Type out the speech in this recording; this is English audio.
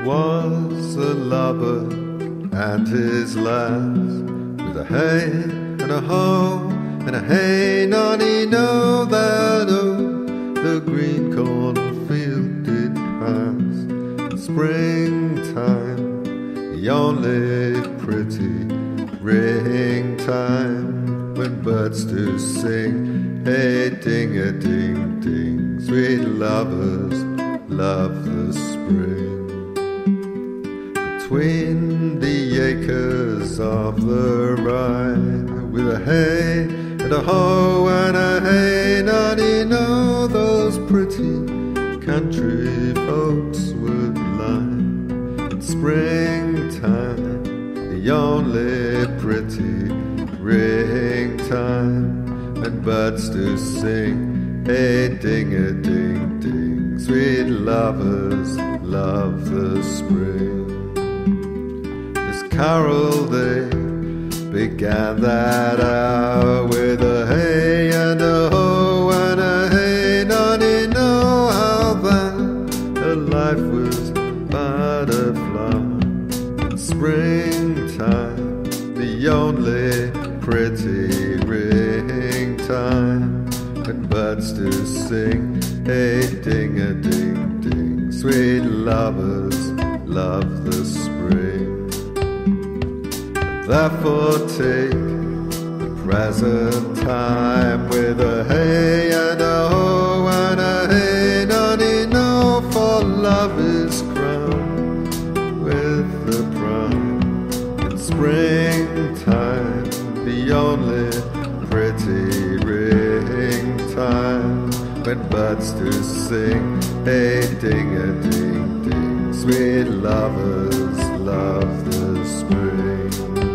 Was a lover and his lass, with a hey and a ho and a hey nonino, that the green cornfield did pass. In springtime, the only pretty ring time, when birds do sing, hey ding-a-ding-ding. Sweet lovers love the spring. Between the acres of the rye, with a hey and a ho and a hey nonino, those pretty country folks would lie. In springtime, the only pretty ring time, and birds do sing, hey ding-a-ding-ding. Sweet lovers love the spring. This carol they began that hour, with a hey and a ho and a hey nonino, how that her life was but a flower. In springtime, the only pretty ring time, and birds do sing, hey ding-a-ding-ding. Sweet lovers love the spring. Therefore take the present time, with a hey and a ho and a hey nonino, for love is crowned with the prime. In springtime, the only pretty ring time, when birds do sing, hey ding-a-ding-ding. Sweet lovers love the spring.